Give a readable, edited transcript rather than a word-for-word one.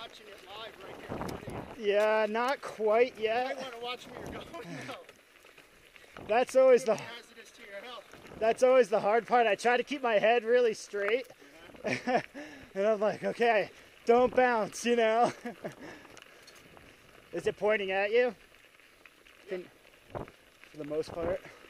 watching it live right there in front of you. Yeah, not quite yet. You might want to watch where you're going though. That's always It's hazardous to your health. That's always the hard part. I try to keep my head really straight. And I'm like, okay, don't bounce, you know? Is it pointing at you? Yeah. For the most part.